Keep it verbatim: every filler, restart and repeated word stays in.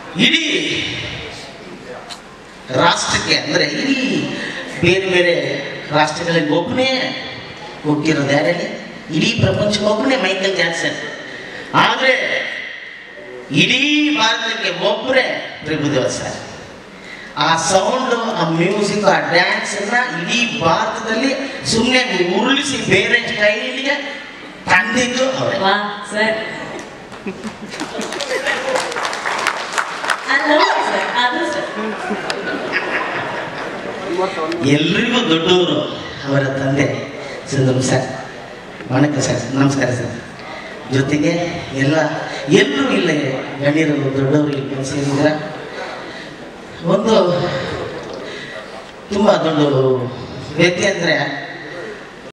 ಇಡೀ ರಾಷ್ಟ್ರಕ್ಕೆ ಅಂದರೆ ಇಡೀ ಬೇರೆ ಬೇರೆ ರಾಷ್ಟ್ರಗಳಲ್ಲಿ ಒಬ್ಬನೇ ಹುಟ್ಟಿರೋದು ಯಾರಲ್ಲಿ? ಇಡೀ ಪ್ರಪಂಚಕ್ಕೆ ಒಬ್ಬನೇ ಮೈಕಲ್ ಜಾಕ್ಸನ್. ಆದರೆ ಇಡೀ ಭಾರತಕ್ಕೆ ಒಬ್ಬರೇ ಪ್ರಭುದೇವ ಸರ್. ಆ ಸೌಂಡು, ಆ ಮ್ಯೂಸಿಕ್, ಆ ಡ್ಯಾನ್ಸನ್ನ ಇಡೀ ಭಾರತದಲ್ಲಿ ಸುಮ್ಮನೆ ಉರುಳಿಸಿ ಬೇರೆ ಸ್ಟೈಲಿಗೆ ತಂದಿದ್ದು ಅವರೇ. ಎಲ್ರಿಗೂ ದೊಡ್ಡವರು ಅವರ ತಂದೆ ಸುಂದರ್ ಸರ್. ವಣಕ ಸರ್, ನಮಸ್ಕಾರ ಸರ್. ಜೊತೆಗೆ ಎಲ್ಲ ಎಲ್ಲರೂ ಇಲ್ಲ ಗಣ್ಯರು ದೊಡ್ಡವರು ಇಲ್ಲಿ ಸೇರಿದ್ರ. ಒಂದು ತುಂಬ ದೊಡ್ಡ ವ್ಯಕ್ತಿ ಅಂದರೆ